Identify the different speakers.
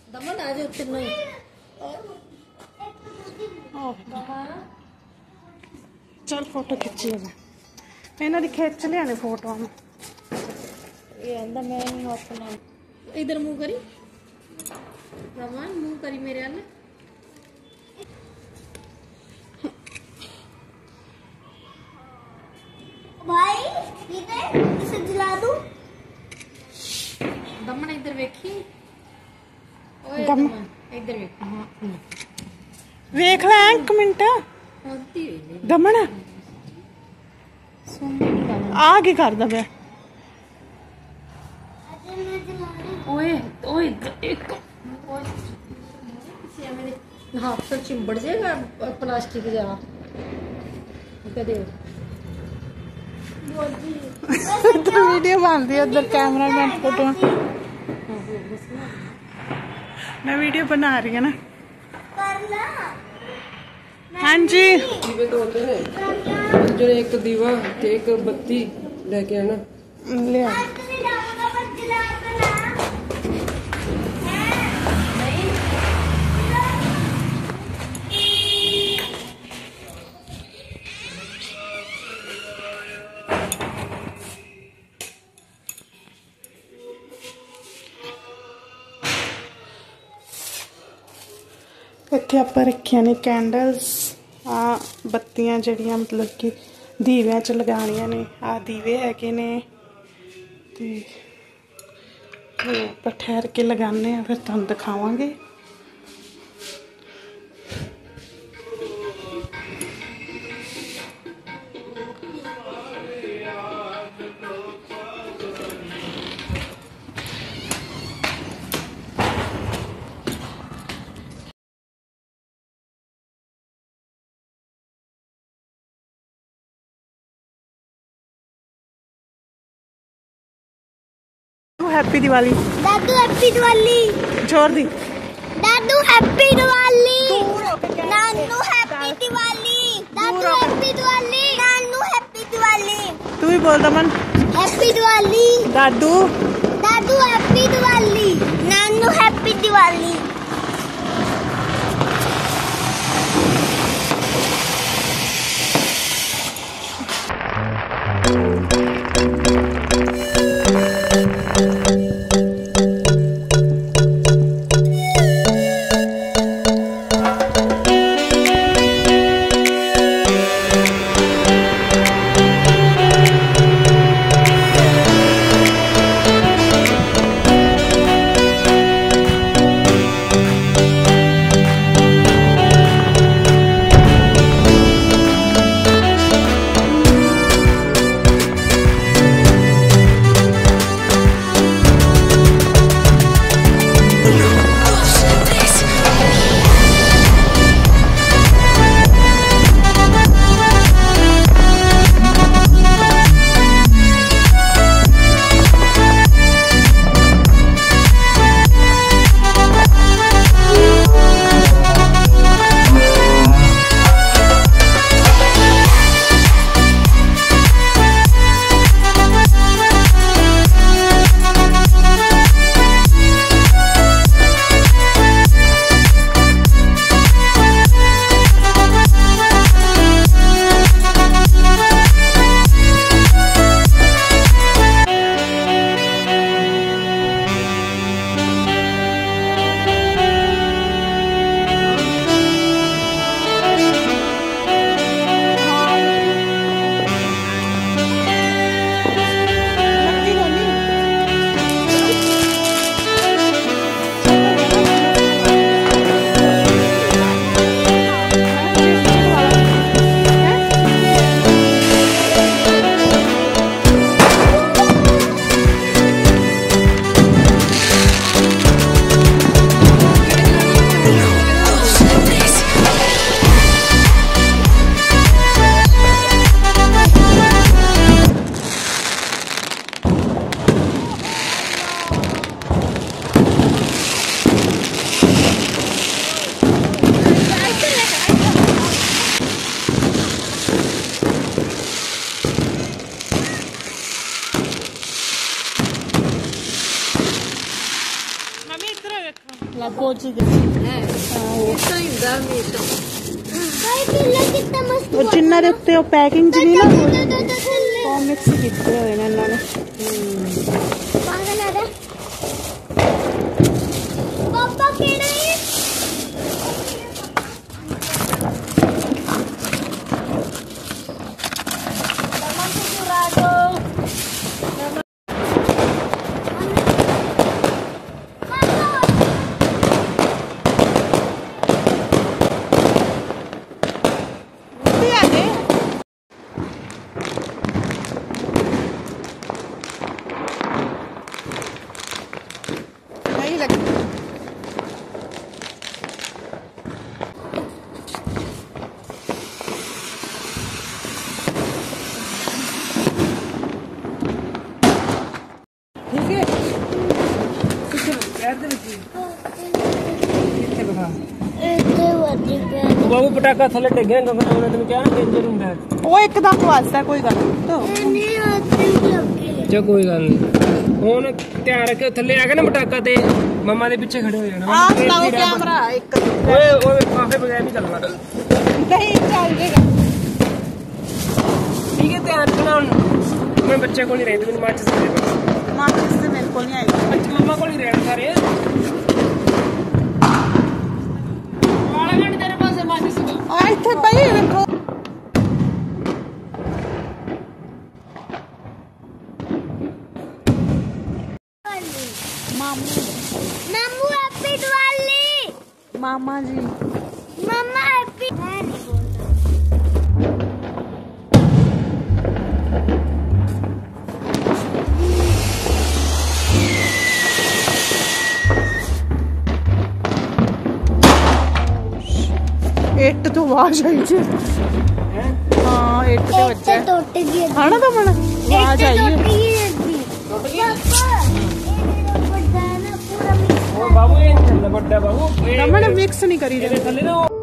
Speaker 1: दमन आ जाओ तेरे
Speaker 2: चल फोटो खिंची है इन्हों की खिंच लिया फोटो
Speaker 1: ये आंदा मैं नहीं अपना इधर मुंह करी दमन मुंह करी मेरे वाले
Speaker 3: भाई इसे जला दूं
Speaker 1: दमन इधर देखी ओए
Speaker 2: दम
Speaker 1: इधर देख हां
Speaker 2: वेख ले एक मिनट
Speaker 1: होती
Speaker 2: दमन
Speaker 1: सुन
Speaker 2: आ की करदा पे
Speaker 1: ओए ओए एक मेरे हाथ से चिंबड़ जाएगा प्लास्टिक जा कदे
Speaker 2: तो वीडियो बन रही है उधर कैमरामैन फोटो मैं वीडियो बना रही है ना हाँ जी
Speaker 4: दीवे तो होते हैं जो एक दीवा एक बत्ती लेके आना
Speaker 2: ले आ इत्थे आप रखिया ने कैंडल्स आ बत्तियां जड़ियां मतलब कि दीव्यां च लगानियां ने आ दीवे हैगे ने ते पर ठहर के लगाने हैं फिर तुहानू दिखावांगे हैप्पी दिवाली
Speaker 3: दादू हैप्पी दिवाली
Speaker 2: जोर दी
Speaker 3: दादू हैप्पी दिवाली नानू हैप्पी दिवाली दादू हैप्पी दिवाली नानू हैप्पी दिवाली
Speaker 2: तू भी बोल दमन
Speaker 3: हैप्पी दिवाली
Speaker 2: दादू
Speaker 3: दादू हैप्पी दिवाली नानू हैप्पी दिवाली
Speaker 2: ਇੱਧਰ ਵੇਖੋ
Speaker 1: ਲਾ ਪਹੁੰਚ ਗਏ ਹੈ ਇਸ ਤਰ੍ਹਾਂ ਹੀ ਹੁੰਦਾ ਹਮੇਸ਼ਾ
Speaker 3: ਭਾਈ ਕਿੱਲੇ ਕਿੰਨਾ ਮਸਤ
Speaker 2: ਉਹ ਜਿੰਨਾਂ ਦੇ ਉੱਤੇ ਉਹ ਪੈਕਿੰਗ ਜੀ ਨਾ
Speaker 3: ਥੱਲੇ
Speaker 2: ਉਹ ਮਿਕਸ ਕੀਤੇ ਹੋਏ ਨੇ ਇਹਨਾਂ ਨੇ
Speaker 3: ਪਾਗਲ ਆ ਪਾਪਾ ਕਿਹੜਾ ਹੈ
Speaker 2: ਨਹੀਂ ਲੱਗੀ
Speaker 4: ਠੀਕ ਹੈ ਕਿੱਥੇ ਪੈਰ ਦੇ ਵਿੱਚ ਕਿੱਥੇ ਬਖਾ
Speaker 3: ਇੱਥੇ ਵੱਜੀ ਪਿਆ
Speaker 4: ਬਾਬੂ ਪਟਾਕਾ ਥੱਲੇ ਡਿੱਗਿਆ ਗਗਨ ਉਹਨੇ ਤੈਨੂੰ ਕਿਹਾ ਨਾ ਡੇਂਜਰ ਹੁੰਦਾ ਹੈ
Speaker 2: ਉਹ ਇੱਕਦਮ ਵਾਸਤਾ ਕੋਈ ਗੱਲ ਨਹੀਂ
Speaker 3: ਨਹੀਂ ਹੱਥ ਲੱਗੇ
Speaker 4: ਚਾ ਕੋਈ ਗੱਲ ਨਹੀਂ ਹੁਣ ਧਿਆਨ ਰੱਖਿਓ ਥੱਲੇ ਆ ਗਿਆ ਨਾ ਪਟਾਕਾ ਤੇ ਮਮਾ ਦੇ ਪਿੱਛੇ ਖੜੇ ਹੋ ਜਾਣਾ
Speaker 2: ਆਹ ਲਾਓ ਕੈਮਰਾ ਇੱਕ
Speaker 4: ਓਏ ਓਏ ਕਾਫੇ ਬਗੈਰ ਨਹੀਂ ਚੱਲਣਾ
Speaker 2: ਨਹੀਂ ਚੱਲ ਜੇਗਾ
Speaker 4: ਠੀਕ ਹੈ ਧਿਆਨ ਰੱਖਣਾ ਹੁਣ ਮੈਂ ਬੱਚੇ ਕੋਲ ਹੀ ਰਹਿੰਦੇ ਮੈਨੂੰ ਮਾਚ ਸਕਦੇ ਬਸ
Speaker 2: ਮਾਰਕਸ ਤੇ ਮੇਰੇ ਕੋਲ ਨਹੀਂ ਆਈ
Speaker 4: ਅੱਜ ਮਮਾ ਕੋਲ ਹੀ ਰਹਿਣ ਸਾਰੇ ਵਾਲਾ ਘੰਟੇ ਤੇਰੇ ਪਾਸੇ ਮਾਚ ਸਕਦਾ
Speaker 2: ਆ ਇੱਥੇ ਪਈ ਵੇਖੋ
Speaker 3: ਮਾਮੂ ਹੈਪੀ ਦੀਵਾਲੀ
Speaker 2: ਮਾਮਾ ਜੀ
Speaker 3: ਮਮਾ ਹੈਪੀ ਮੈਂ ਨਹੀਂ ਬੋਲਦਾ
Speaker 2: ਇੱਟ ਤੋਂ ਆਵਾਜ਼ ਆਈ ਜੀ ਹਾਂ ਇੱਟ ਤੇ ਵੱਜਿਆ
Speaker 3: ਇੱਟ ਟੁੱਟ ਗਈ
Speaker 2: ਖਾਣਾ ਤਾਂ ਮਣਾ ਆਵਾਜ਼ ਆਈ
Speaker 3: ਟੁੱਟ
Speaker 2: ਹੈ।
Speaker 3: ਗਈ ਪਾਪਾ ਇਹ ਮੇਰਾ ਵੱਡਾ ਨਾ ਪੂਰਾ ਮਿਕਸ
Speaker 4: ਉਹ ਬਾਬੂ ਇਹ ਨਹੀਂ ਚੱਲਦਾ ਵੱਡਾ ਬਾਬੂ
Speaker 2: ਰਮਨ ਮਿਕਸ ਨਹੀਂ ਕਰੀ
Speaker 4: ਇਹਦੇ ਥੱਲੇ ਨਾ